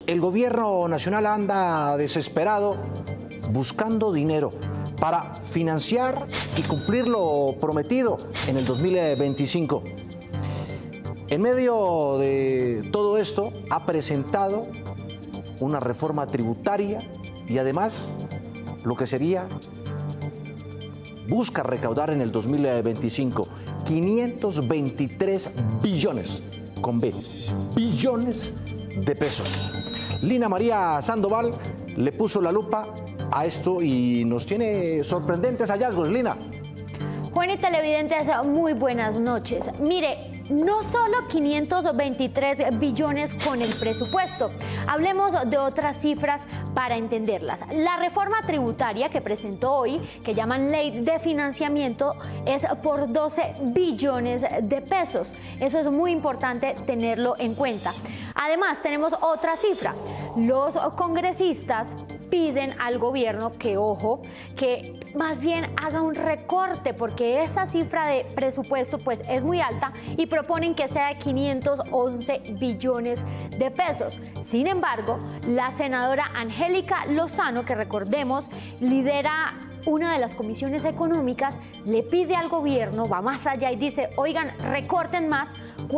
El gobierno nacional anda desesperado buscando dinero para financiar y cumplir lo prometido en el 2025. En medio de todo esto, ha presentado una reforma tributaria y además lo que sería, busca recaudar en el 2025 523 billones, con B, billones de pesos. Lina María Sandoval le puso la lupa a esto y nos tiene sorprendentes hallazgos. Lina. Juan y televidentes, muy buenas noches. Mire, no solo 523 billones con el presupuesto. Hablemos de otras cifras para entenderlas. La reforma tributaria que presentó hoy, que llaman Ley de Financiamiento, es por 12 billones de pesos. Eso es muy importante tenerlo en cuenta. Además, tenemos otra cifra. Los congresistas piden al gobierno que, ojo, que más bien haga un recorte, porque esa cifra de presupuesto pues es muy alta y proponen que sea de 511 billones de pesos. Sin embargo, la senadora Angélica Lozano, que recordemos lidera una de las comisiones económicas, le pide al gobierno, va más allá y dice, oigan, recorten más,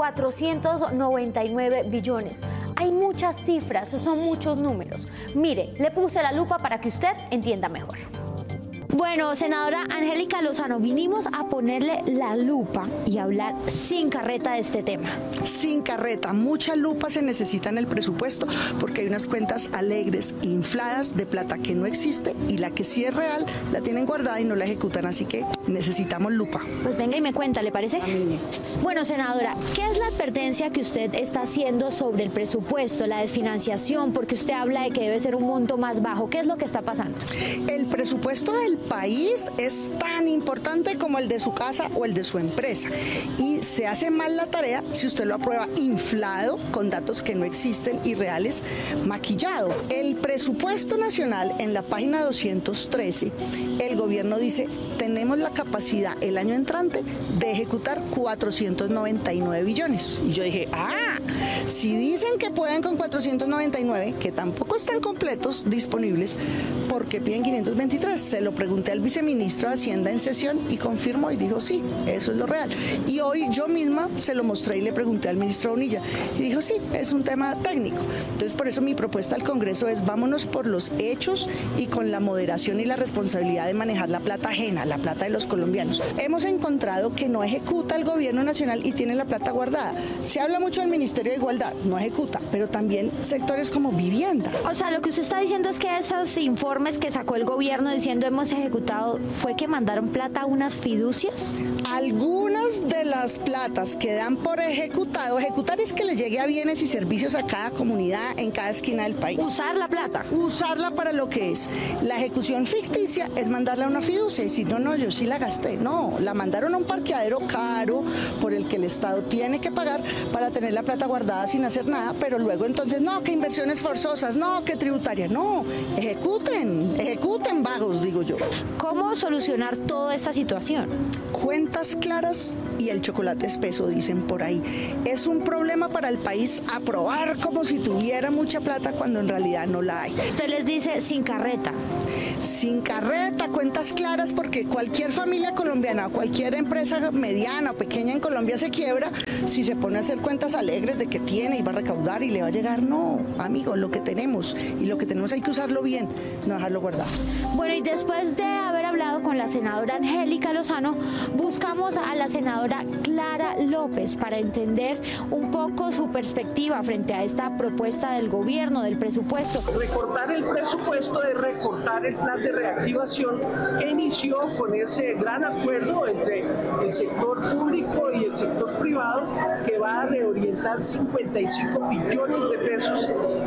499 billones. Hay muchas cifras, son muchos números. Mire, le puse la lupa para que usted entienda mejor. Bueno, senadora Angélica Lozano, vinimos a ponerle la lupa y hablar sin carreta de este tema. Sin carreta, mucha lupa se necesita en el presupuesto porque hay unas cuentas alegres, infladas de plata que no existe y la que sí es real la tienen guardada y no la ejecutan, así que necesitamos lupa. Pues venga y me cuenta, ¿le parece? Bueno, senadora, ¿qué es la advertencia que usted está haciendo sobre el presupuesto, la desfinanciación? Porque usted habla de que debe ser un monto más bajo. ¿Qué es lo que está pasando? El presupuesto del país es tan importante como el de su casa o el de su empresa y se hace mal la tarea si usted lo aprueba inflado con datos que no existen y reales, maquillado. El presupuesto nacional en la página 213, el gobierno dice, tenemos la capacidad el año entrante de ejecutar 499 billones. Y yo dije, si dicen que pueden con 499, que tampoco están completos, disponibles, ¿por qué piden 523? Se lo pregunté al viceministro de Hacienda en sesión y confirmó y dijo, sí, eso es lo real. Y hoy yo misma se lo mostré y le pregunté al ministro Bonilla y dijo, sí, es un tema técnico. Entonces, por eso mi propuesta al Congreso es, vámonos por los hechos y con la moderación y la responsabilidad de manejar la plata ajena, la plata de los colombianos. Hemos encontrado que no ejecuta el gobierno nacional y tiene la plata guardada. Se habla mucho del Ministerio de Igualdad, no ejecuta, pero también sectores como vivienda. O sea, lo que usted está diciendo es que esos informes que sacó el gobierno diciendo hemos ejecutado, ¿fue que mandaron plata a unas fiducias? Algunas de las platas que dan por ejecutado, ejecutar es que le llegue a bienes y servicios a cada comunidad en cada esquina del país. Usar la plata. Usarla para lo que es. La ejecución ficticia es mandarla a una fiducia y decir, no, yo sí la gasté. No, la mandaron a un parqueadero caro por el que el Estado tiene que pagar para tener la plata guardada sin hacer nada, pero luego entonces, no, que inversiones forzosas, no, que tributaria, no, ejecuten vagos, digo yo. ¿Cómo solucionar toda esta situación? Cuentas claras y el chocolate espeso, dicen por ahí. Es un problema para el país aprobar como si tuviera mucha plata cuando en realidad no la hay. Usted les dice sin carreta. Sin carreta, cuentas claras, porque cualquier familia colombiana, cualquier empresa mediana o pequeña en Colombia se quiebra si se pone a hacer cuentas alegres de que tiene y va a recaudar y le va a llegar. No, amigo, lo que tenemos y lo que tenemos hay que usarlo bien, no dejarlo guardado. Bueno, y después de haber hablado con la senadora Angélica Lozano, buscamos a la senadora Clara López para entender un poco su perspectiva frente a esta propuesta del gobierno, del presupuesto. Recortar el presupuesto es recortar el plan de reactivación que inició con ese gran acuerdo entre el sector público y el sector privado, que va a reorientar 55 billones de pesos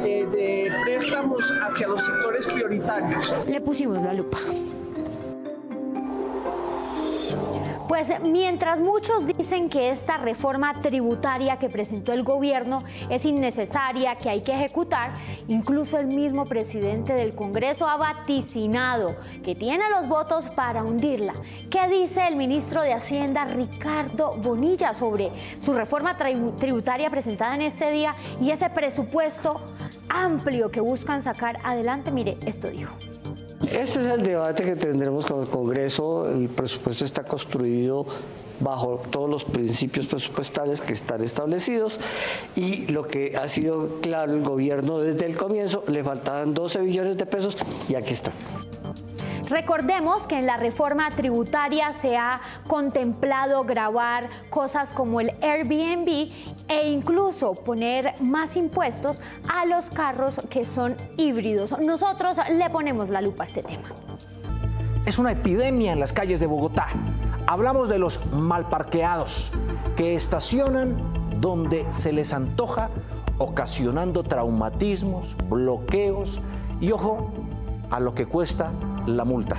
de préstamos hacia los sectores prioritarios. Le pusimos la lupa. Pues mientras muchos dicen que esta reforma tributaria que presentó el gobierno es innecesaria, que hay que ejecutar, incluso el mismo presidente del Congreso ha vaticinado que tiene los votos para hundirla. ¿Qué dice el ministro de Hacienda, Ricardo Bonilla, sobre su reforma tributaria presentada en este día y ese presupuesto amplio que buscan sacar adelante? Mire, esto dijo. Este es el debate que tendremos con el Congreso. El presupuesto está construido bajo todos los principios presupuestales que están establecidos y lo que ha sido claro el gobierno desde el comienzo, le faltaban 12 billones de pesos y aquí están. Recordemos que en la reforma tributaria se ha contemplado gravar cosas como el Airbnb e incluso poner más impuestos a los carros que son híbridos. Nosotros le ponemos la lupa a este tema. Es una epidemia en las calles de Bogotá. Hablamos de los malparqueados que estacionan donde se les antoja, ocasionando traumatismos, bloqueos y, ojo, a lo que cuesta la multa.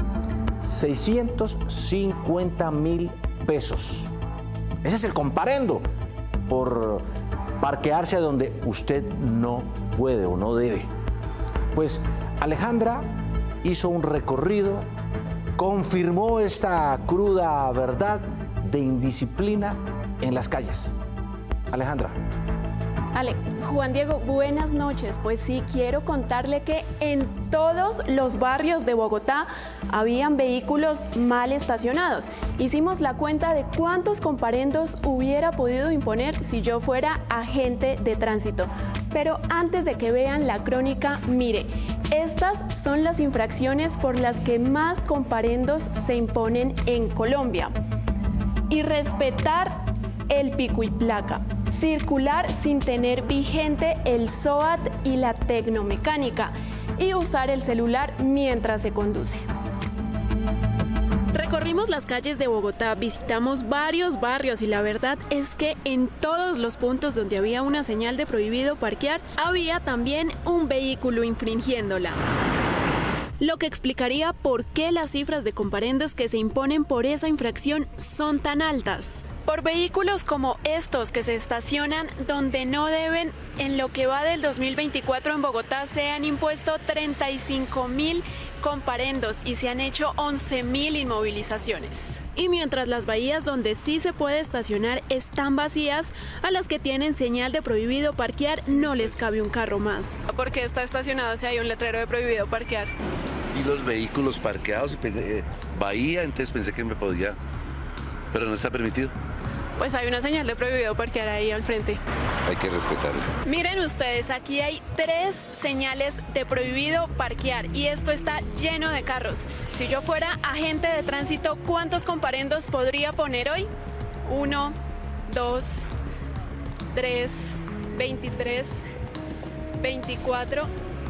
650.000 pesos. Ese es el comparendo por parquearse donde usted no puede o no debe. Pues Alejandra hizo un recorrido, confirmó esta cruda verdad de indisciplina en las calles. Alejandra. Juan Diego, buenas noches. Pues sí, quiero contarle que en todos los barrios de Bogotá habían vehículos mal estacionados. Hicimos la cuenta de cuántos comparendos hubiera podido imponer si yo fuera agente de tránsito. Pero antes de que vean la crónica, mire, estas son las infracciones por las que más comparendos se imponen en Colombia. Irrespetar el pico y placa. Circular sin tener vigente el SOAT y la tecnomecánica y usar el celular mientras se conduce. Recorrimos las calles de Bogotá, visitamos varios barrios y la verdad es que en todos los puntos donde había una señal de prohibido parquear, había también un vehículo infringiéndola. Lo que explicaría por qué las cifras de comparendos que se imponen por esa infracción son tan altas. Por vehículos como estos que se estacionan donde no deben, en lo que va del 2024 en Bogotá se han impuesto 35.000 comparendos y se han hecho 11.000 inmovilizaciones. Y mientras las bahías donde sí se puede estacionar están vacías, a las que tienen señal de prohibido parquear no les cabe un carro más. ¿Por qué está estacionado si hay un letrero de prohibido parquear? Y los vehículos parqueados, y pensé, bahía, entonces pensé que me podía, pero no está permitido. Pues hay una señal de prohibido parquear ahí al frente. Hay que respetarla. Miren ustedes, aquí hay 3 señales de prohibido parquear y esto está lleno de carros. Si yo fuera agente de tránsito, ¿cuántos comparendos podría poner hoy? 1, 2, 3, 23, 24,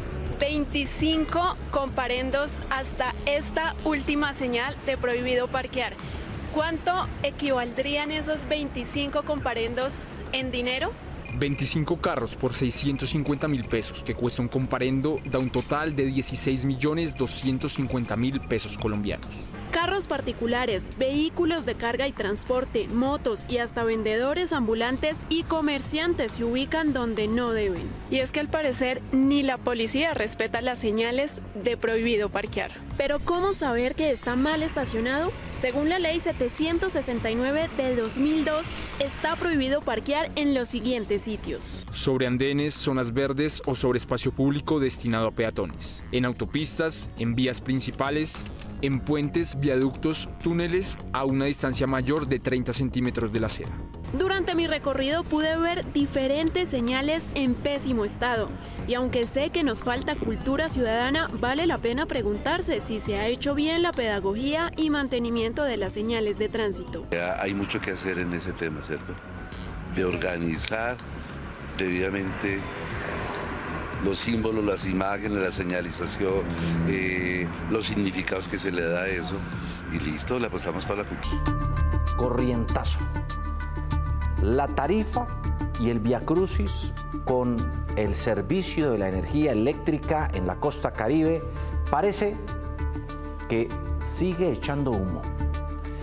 25 comparendos hasta esta última señal de prohibido parquear. ¿Cuánto equivaldrían esos 25 comparendos en dinero? 25 carros por 650.000 pesos, que cuesta un comparendo, da un total de 16.250.000 pesos colombianos. Carros particulares, vehículos de carga y transporte, motos y hasta vendedores ambulantes y comerciantes se ubican donde no deben. Y es que al parecer ni la policía respeta las señales de prohibido parquear. Pero ¿cómo saber que está mal estacionado? Según la ley 769 de 2002, está prohibido parquear en los siguientes sitios: sobre andenes, zonas verdes o sobre espacio público destinado a peatones, en autopistas, en vías principales, en puentes, viaductos, túneles a una distancia mayor de 30 centímetros de la acera. Durante mi recorrido pude ver diferentes señales en pésimo estado y aunque sé que nos falta cultura ciudadana, vale la pena preguntarse si se ha hecho bien la pedagogía y mantenimiento de las señales de tránsito. Hay mucho que hacer en ese tema, ¿cierto? De organizar debidamente los símbolos, las imágenes, la señalización, los significados que se le da a eso y listo, le apostamos toda la cultura. Corrientazo. La tarifa y el viacrucis con el servicio de la energía eléctrica en la costa Caribe parece que sigue echando humo.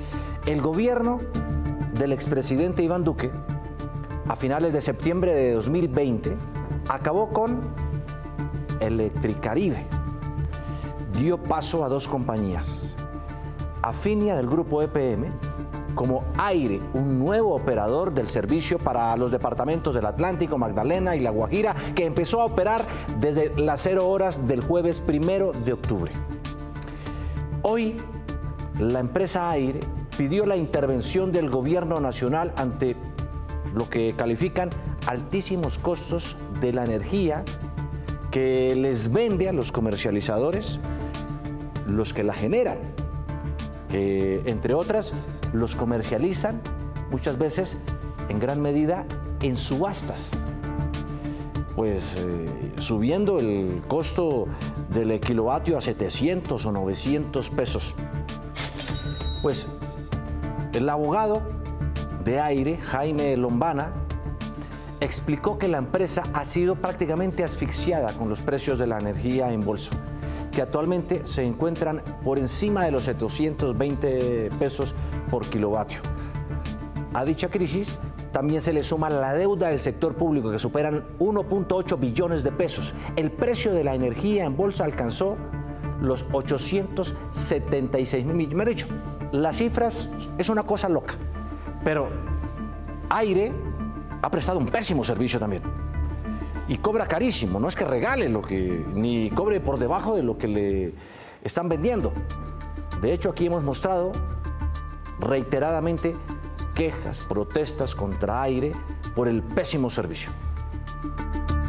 El gobierno del expresidente Iván Duque, a finales de septiembre de 2020, acabó con Electricaribe. Dio paso a dos compañías, Afinia del grupo EPM, como Aire, un nuevo operador del servicio para los departamentos del Atlántico, Magdalena y La Guajira, que empezó a operar desde las 0 horas del jueves 1 de octubre. Hoy, la empresa Aire pidió la intervención del gobierno nacional ante lo que califican altísimos costos de la energía que les vende a los comercializadores, los que la generan, que entre otras los comercializan muchas veces en gran medida en subastas, pues subiendo el costo del kilovatio a 700 o 900 pesos. Pues el abogado de Aire, Jaime Lombana, explicó que la empresa ha sido prácticamente asfixiada con los precios de la energía en bolsa, que actualmente se encuentran por encima de los 720 pesos por kilovatio. A dicha crisis también se le suma la deuda del sector público, que superan 1.8 billones de pesos. El precio de la energía en bolsa alcanzó los 876 mil millones. Me han dicho, las cifras es una cosa loca, pero Aire ha prestado un pésimo servicio también. Y cobra carísimo, no es que regale ni cobre por debajo de lo que le están vendiendo. De hecho, aquí hemos mostrado reiteradamente quejas, protestas contra Aire por el pésimo servicio.